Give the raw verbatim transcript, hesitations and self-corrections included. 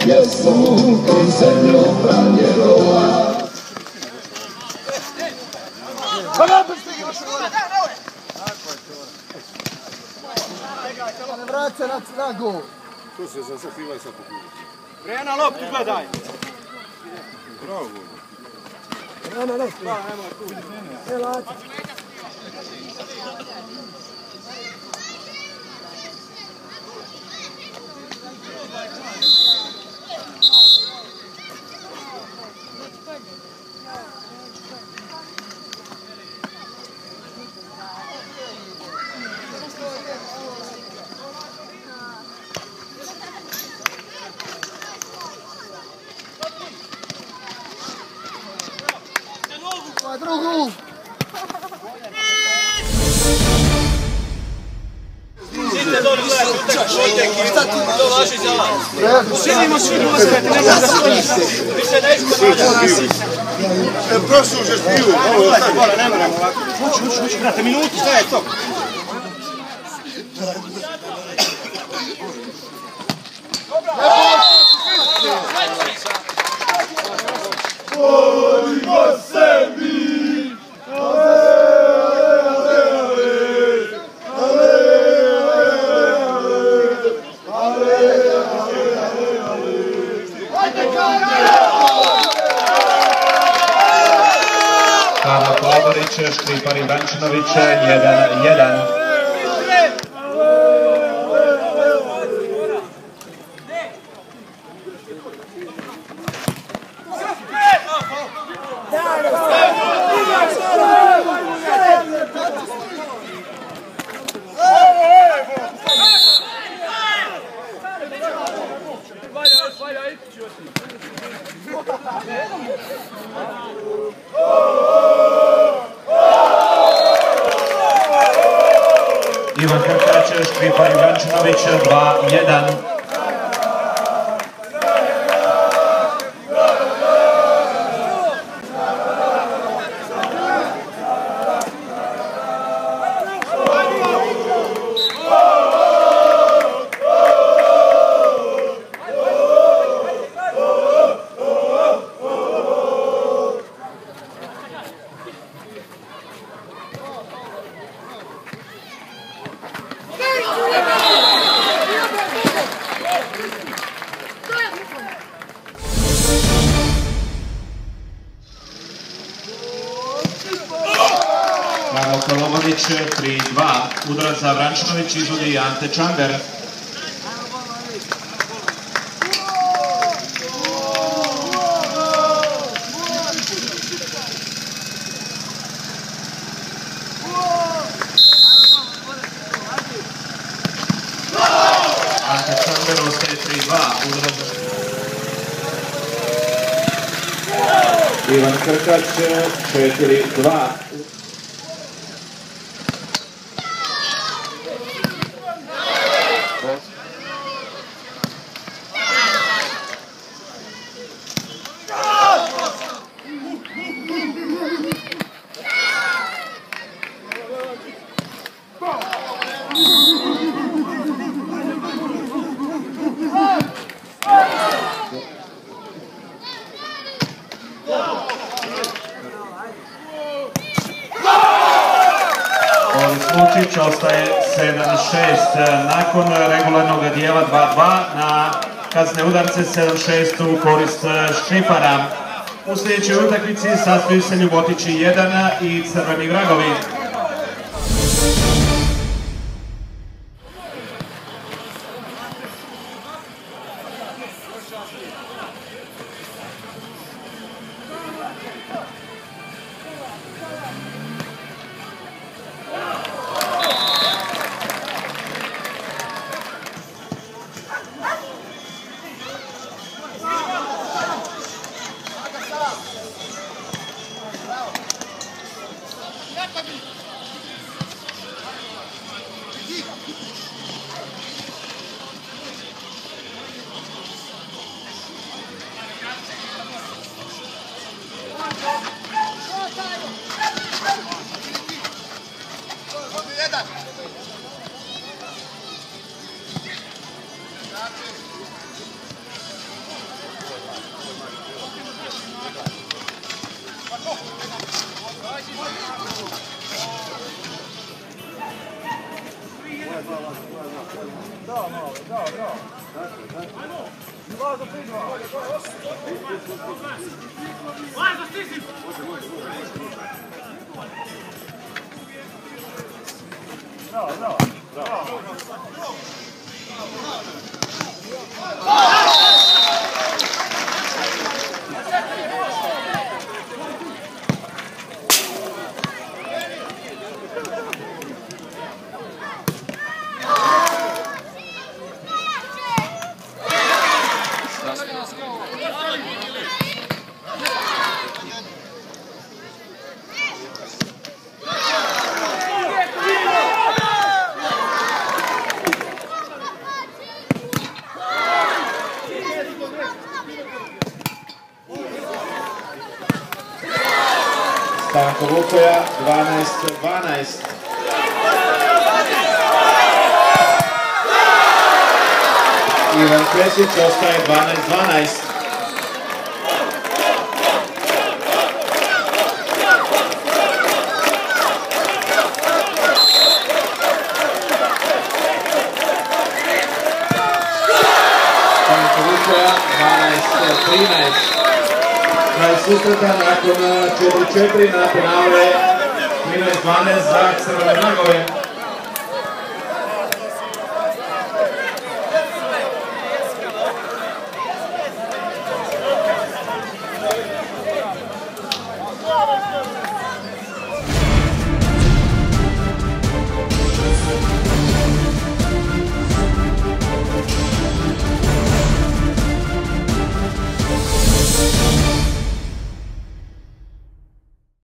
pjesmu i zemlju pranjerova. Ne vrati se na gol. Tu se zasakrivaj sad pokuđe. Rena loptu gledaj. Bravo gol. Ne, ne, ne. Ne, lati. Drugu! Sidite dole, gledajte, to važi za vas. Sidimo svi dole, ne možeš da stojiš. Više nećemo nađati. Prosužeš pivu, ovo ostavi. Hvala, ne moramo ovako. Uči, uči, uči, brate, minutu, šta je to? Volimo sebi! Karlo Koloborić, Škripar Ivančinović, jedan jedan. Ivan Krkač, Škripar Ivančinović, dva jedan. Karlo Koloborić, tri dva. Udarac za Vrančinović, izvodi Ante Čander. Ante Čander ostaje tri dva. Udarac Ivan Krkač, četiri dva. Lučić ostaje sedam šest. Nakon regularnog dijela dva dva na kazne udarce sedam šest u korist Škripara. U sljedećoj utakmici sastoji se Ljubotići jedan i Crveni vragovi. Stanko Vukoja, dvanaest dvanaest. Ivan Kresić ostaje dvanaest dvanaest. Stanko Vukoja, dvanaest trinaest. Kraj susreta nakon četiri četiri na penale trinaest dvanaest za Crvene Vragove.